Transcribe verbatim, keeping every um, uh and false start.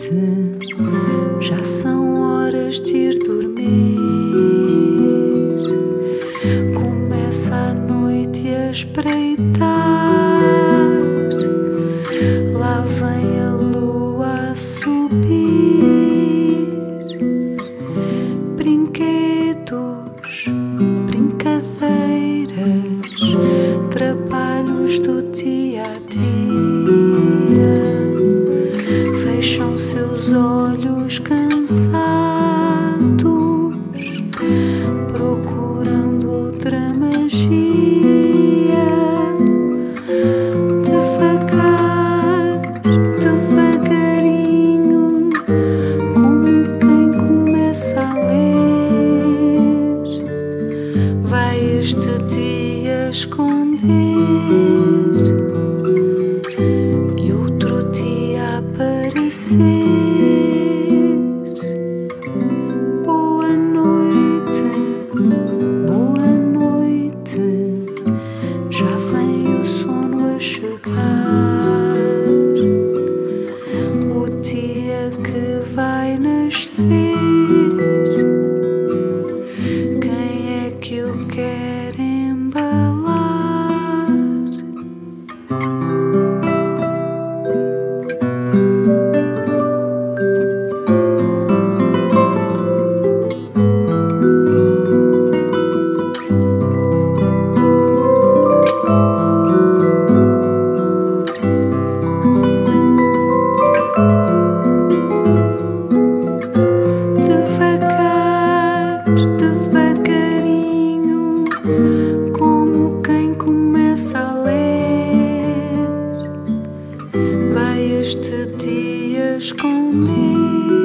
já são horas de ir dormir. Começa a noite a espreitar, lá vem a lua a subir. Brinquedos, brincadeiras, trabalhos do dia a dia, fecham seus olhos cansados, procurando outra magia. Devagar, devagarinho, como quem começa a ler, vai este dia esconder e outro dia aparecer. Boa noite, boa noite, já vem o sono a chegar, o dia que vai nascer. Quem é que eu quero embalar? Devagarinho, como quem começa a ler, vai este dia esconder.